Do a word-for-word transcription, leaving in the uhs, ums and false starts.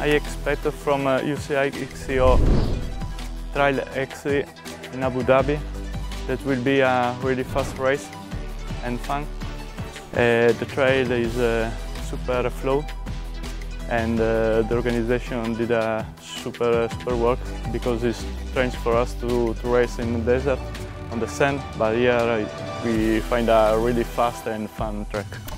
I expect from uh, U C I X C O Trail X in Abu Dhabi that will be a really fast race and fun. Uh, the trail is uh, super flow, and uh, the organization did a super super work because it's strange for us to, to race in the desert on the sand, but here we find a really fast and fun track.